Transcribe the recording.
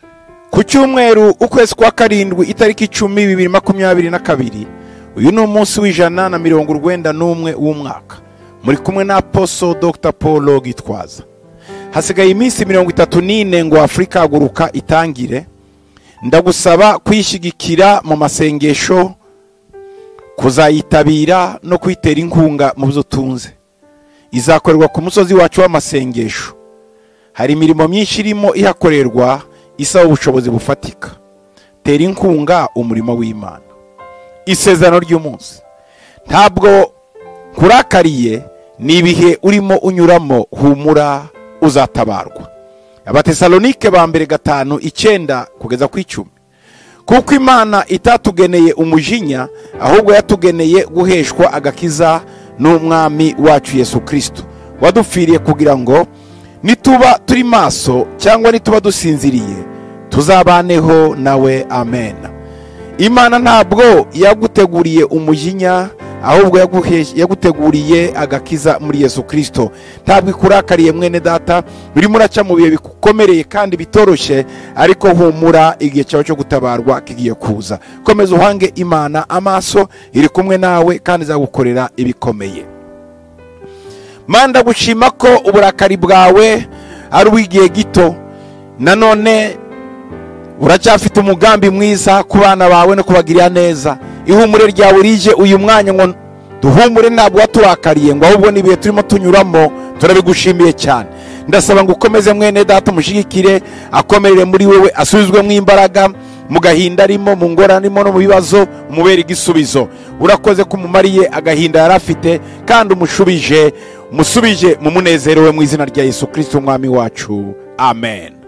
ku cyumweru ukwezi kwa karindwi itariki 10/2022 uyu ni umunsi w'191 w'umwaka. Muri kumwe na Apostle Dr. Paul Gitwaza. Hasigaye iminsi 34 ngo Afrika haguruka itangire. Ndagusaba kwishigikira mu masengesho, kuzayitabira no kwitera inkunga mu byo tunze. Izakorerwa ku musozi wacu w'amasengesho. Hari imirimo myinshi irimo ihakorerwa isaba ubushobozi bufatika. Tera inkunga umurimo w'Imana. Isezerano ry'umunsi. Ntabwo kurakariye, ni ibihe urimo unyuramo, humura uzatabarwa. Abatesalonike ba mbere 5:9 kugeza ku 10. Kuko Imana itatugeneye umujinya, ahubwo yatugeneye guheshwa agakiza n'umwami wacu Yesu Kristo, wadupfiriye kugira ngo nituba turi maso cyangwa nituba dusinziriye tuzabaneho nawe. Amen. Imana ntabwo yaguteguriye umujinya, ahubwo yaguteguriye agakiza muri Yesu Kristo. Ntabwo ikurakariye mwene data, urimo uraca mu bihe bikomereye kandi bitoroshye, ariko humura, igihe cyawe cyo gutabarwa kigiye kuza. Komeza uhange Imana amaso, iri kumwe nawe kandi izagukorera ibikomeye. Manda gushima ko uburakari bwawe ari ubw'igihe gito, nanone uracyafite umugambi mwiza ku bana bawe no kubagirira neza. Ihumure ryawe rije uyu mwanya ngo duhumure, ntabwo waturakariye, ngo ahubwo nibihe turimo tunyuramo turabigushimiye cyane. Ndasaba ngo ukomeze mwene data mushigikire, akomerere muri wewe, asubizwemo imbaraga mu gahinda arimo, mu ngorane arimo no mu bibazo, umubere igisubizo. Urakoze kumumariye agahinda yarafite kandi musubije mu munezero we mu izina rya Yesu Kristo umwami wacu. Amen.